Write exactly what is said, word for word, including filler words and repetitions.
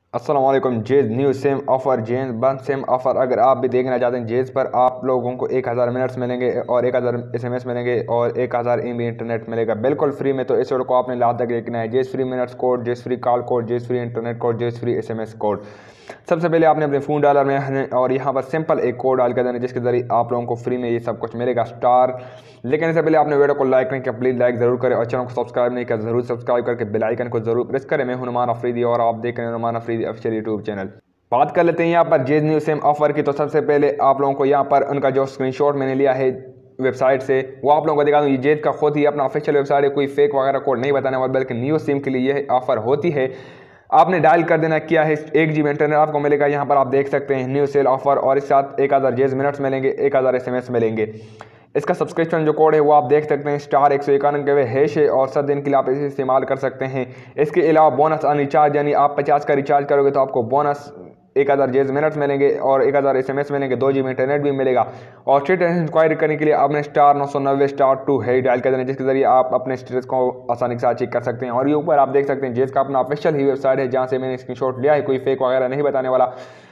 अस्सलाम वालेकुम। Jazz new sim offer Jazz one sim offer अगर आप भी देखना चाहते हैं जेज पर आप लोगों को एक हज़ार मिनट्स मिलेंगे और एक हज़ार एस एम एस मिलेंगे और एक हज़ार एम बी इंटरनेट मिलेगा बिल्कुल फ्री में। तो इस वीडियो को आपने लास्ट तक देखना है। Jazz free minutes code, Jazz free call code, Jazz free internet code, Jazz free S M S code. सबसे पहले आपने अपने फ़ोन डाला में और यहाँ पर सिंपल एक कोड डाल कर देना जिसके ज़रिए आप लोगों को फ्री में ये सब कुछ मिलेगा स्टार। लेकिन इससे पहले आपने वीडियो को लाइक नहीं किया, प्लीज़ लाइक ज़रूर करें और चैनल को सब्सक्राइब नहीं किया ज़रूर सब्सक्राइब करके बेल आइकन को ज़रूर प्रेस करें। मैं हूं नुमान अफरीदी और आप देख रहे हैं Numan Afridi official YouTube channel. बात कर लेते हैं यहाँ पर जेज न्यू सेम ऑफ़र की। तो सबसे पहले आप लोगों को यहाँ पर उनका जो स्क्रीनशॉट मैंने लिया है वेबसाइट से वो आप लोगों को दिखा दूँ। ये जेज का खुद ही अपना ऑफिशियल वेबसाइट है, कोई फेक वगैरह कोड नहीं बताने वाला, बल्कि न्यू सिम के लिए यह ऑफ़र होती है। आपने डायल कर देना क्या है, एक जी बी इंटरनेट आपको मिलेगा। यहाँ पर आप देख सकते हैं न्यू सेल ऑफ़र और इस साथ एक हज़ार जेज मिनट्स मिलेंगे, एक हज़ार एस एम एस मिलेंगे। इसका सब्सक्रिप्शन जो कोड है वो आप देख सकते हैं स्टार एक सौ इक्यानवे हैश है और सात दिन के लिए आप इसे इस्तेमाल कर सकते हैं। इसके अलावा बोनस ऑन रिचार्ज, यानी आप पचास का रिचार्ज करोगे तो आपको बोनस एक हज़ार जेज मिनट्स मिलेंगे और एक हज़ार एस एम एस मिलेंगे, दो जी बी इंटरनेट भी मिलेगा। और स्टेटस इंक्वायरी करने के लिए आपने स्टार नौ सौ नब्बे स्टार टू है डायल कर देना जिसके जरिए आप अपने स्टेटस को आसानी के साथ चेक कर सकते हैं। और ये ऊपर आप देख सकते हैं जेज का अपना ऑफिशियल ही वेबसाइट है जहाँ से मैंने स्क्रीनशॉट लिया है, कोई फेक वगैरह नहीं बताने वाला।